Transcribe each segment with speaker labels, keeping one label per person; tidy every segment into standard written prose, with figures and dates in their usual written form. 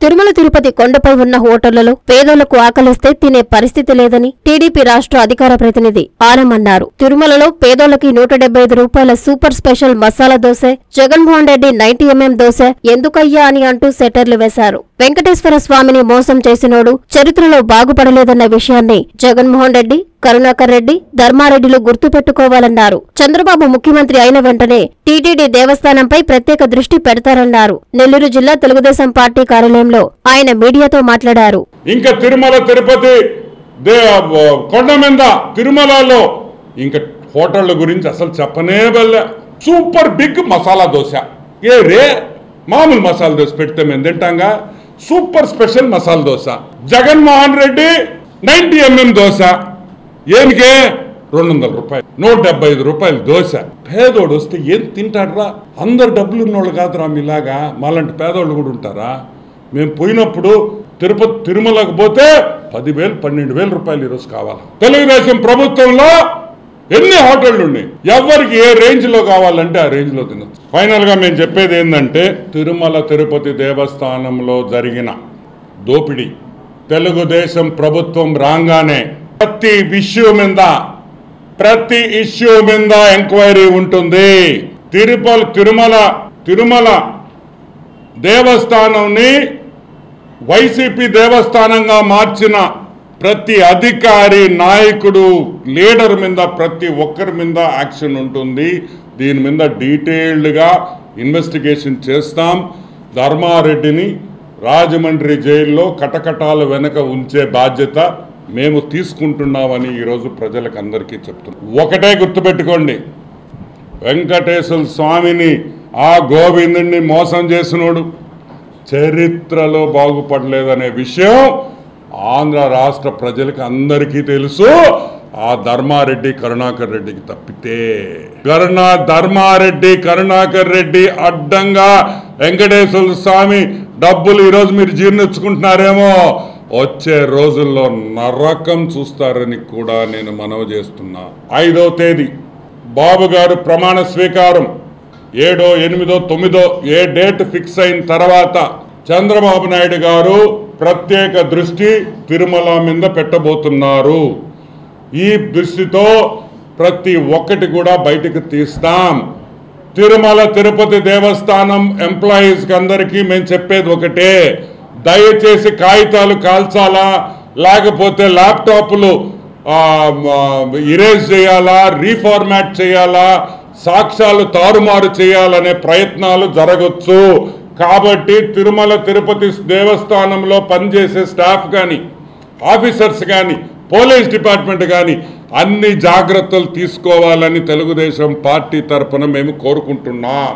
Speaker 1: తిరుమల తిరుపతి కొండపై ఉన్న హోటళ్లలో పేదలకు ఆకలిస్తే తినే పరిస్థితి లేదని టీడీపీ రాష్ట్ర అధికార ప్రతినిధి ఆనం అన్నారు. తిరుమలలో పేదోళ్లకి 175 రూపాయల super special masala dosa, Jaganmohan Reddy 90 mm dosa ఎందుకయ్యా అని అంటూ సెటర్లు వేశారు. వెంకటేశ్వర స్వామిని మోసం చేసినోడు చరిత్రలో బాగుపడలేదన్న విషయాన్ని జగన్మోహన్ రెడ్డి, కరుణాకర్ రెడ్డి, ధర్మారెడ్డిలు గుర్తుపెట్టుకోవాలన్నారు. చంద్రబాబు ముఖ్యమంత్రి అయిన వెంటనే టీటీడీ దేవస్థానంపై ప్రత్యేక దృష్టి పెడతారన్నారు. నెల్లూరు జిల్లా తెలుగుదేశం పార్టీ కార్యాలయంలో ఆయన మీడియాతో మాట్లాడారు.
Speaker 2: ఇంకా తిరుమల తిరుపతి కొండ మీద తిరుమలలో ఇంకా హోటళ్ల గురించి అసలు చెప్పనే వెళ్ళే. సూపర్ బిగ్ మసాలా దోశ, ఏ రే మామూలు మసాలా దోశ పెడితే మేము తింటాంగా. Super special masala dosa, Jaganmohan Reddy 90 mm dosa, ఏమికే 200 రూపాయలు, 175 రూపాయలు దోశ. పేదోడు వస్తే ఏం తింటాడ్రా? అందరు డబ్బులు ఉన్నోళ్ళు కాదురా మీలాగా, మాలాంటి పేదోళ్ళు కూడా ఉంటారా? మేము పోయినప్పుడు తిరుమలకు పోతే 10,000 12,000 రూపాయలు ఈరోజు కావాలి. తెలుగుదేశం ప్రభుత్వంలో ఎన్ని హోటళ్లు ఉన్నాయి, ఎవరికి ఏ రేంజ్ లో కావాలంటే ఆ రేంజ్ లో తినచ్చు. ఫైనల్ గా మేము చెప్పేది ఏంటంటే, తిరుమల తిరుపతి దేవస్థానంలో జరిగిన దోపిడీ తెలుగుదేశం ప్రభుత్వం రాగానే ప్రతి ఇష్యూ మీద ఎంక్వైరీ ఉంటుంది. తిరుమల దేవస్థానంని వైసీపీ దేవస్థానంగా మార్చిన ప్రతి అధికారి, నాయకుడు, లీడర్ మీద ప్రతి ఒక్కరి మీద యాక్షన్ ఉంటుంది. దీని మీద డీటెయిల్డ్గా ఇన్వెస్టిగేషన్ చేస్తాం. ధర్మారెడ్డిని రాజమండ్రి జైల్లో కటకటాల వెనక ఉంచే బాధ్యత మేము తీసుకుంటున్నామని ఈరోజు ప్రజలకు అందరికీ చెప్తున్నాం. ఒకటే గుర్తుపెట్టుకోండి, వెంకటేశ్వర స్వామిని, ఆ గోవిందుని మోసం చేసినోడు చరిత్రలో బాగుపడలేదనే విషయం ఆంధ్ర రాష్ట్ర ప్రజలకు అందరికీ తెలుసు. ఆ ధర్మారెడ్డి, కరుణాకర్ రెడ్డికి తప్పితే ధర్మారెడ్డి, కరుణాకర్ రెడ్డి అడ్డంగా వెంకటేశ్వర స్వామి డబ్బులు ఈరోజు మీరు జీర్ణించుకుంటున్నారేమో, వచ్చే రోజుల్లో నరకం చూస్తారని కూడా నేను మనవి చేస్తున్నా. 5వ తేదీ బాబు గారు ప్రమాణ స్వీకారం, 7, 8, 9 ఏ డేట్ ఫిక్స్ అయిన తర్వాత చంద్రబాబు నాయుడు గారు ప్రత్యేక దృష్టి తిరుమల మీద పెట్టబోతున్నారు. ఈ దృష్టితో ప్రతి ఒక్కటి కూడా బయటకు తీస్తాం. తిరుమల తిరుపతి దేవస్థానం ఎంప్లాయీస్కి అందరికీ మేము చెప్పేది ఒకటే, దయచేసి కాగితాలు కాల్చాలా, లేకపోతే ల్యాప్టాప్లు ఇరేజ్ చేయాలా, రీఫార్మాట్ చేయాలా, సాక్ష్యాలు తారుమారు చేయాలనే ప్రయత్నాలు జరగచ్చు. కాబట్టి తిరుమల తిరుపతి దేవస్థానంలో పనిచేసే స్టాఫ్ కానీ, ఆఫీసర్స్ కానీ, పోలీస్ డిపార్ట్మెంట్ కానీ అన్ని జాగ్రత్తలు తీసుకోవాలని తెలుగుదేశం పార్టీ తరఫున మేము కోరుకుంటున్నాం.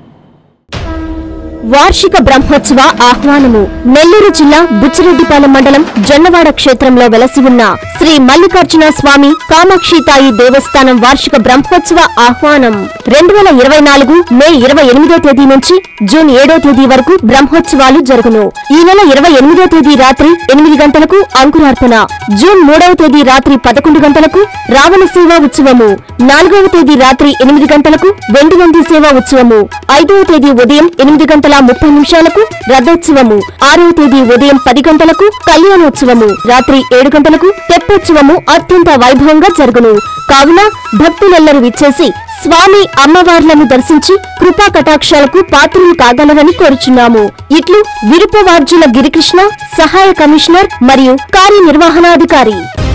Speaker 1: వార్షిక బ్రహ్మోత్సవ ఆహ్వానము. నెల్లూరు జిల్లా బుచ్చిరెడ్డిపాలెం మండలం జొన్నవాడ క్షేత్రంలో వెలసి ఉన్న శ్రీ మల్లికార్జున స్వామి కామాక్షితాయి దేవస్థానం వార్షిక బ్రహ్మోత్సవ ఆహ్వానం 2024 మే 28వ తేదీ నుంచి జూన్ 7వ తేదీ వరకు బ్రహ్మోత్సవాలు జరుగును. ఈ నెల 28వ తేదీ రాత్రి 8 గంటలకు అంకురార్పణ, జూన్ 3వ తేదీ రాత్రి 11 గంటలకు రావణ సేవా ఉత్సవము, 4వ తేదీ రాత్రి 8 గంటలకు వెండి నంది సేవా ఉత్సవము, 5వ తేదీ ఉదయం 8:30 రథోత్సవము, 6వ తేదీ ఉదయం 10 గంటలకు కళ్యాణోత్సవము, రాత్రి 7 గంటలకు తెప్పోత్సవము అత్యంత వైభవంగా జరుగును. కావున భక్తులెల్లరూ విచ్చేసి స్వామి అమ్మవార్లను దర్శించి కృపా కటాక్షాలకు పాత్రలు కాగలరని కోరుచున్నాము. ఇట్లు విరుపవార్జుల గిరికృష్ణ, సహాయ కమిషనర్ మరియు కార్యనిర్వహణాధికారి.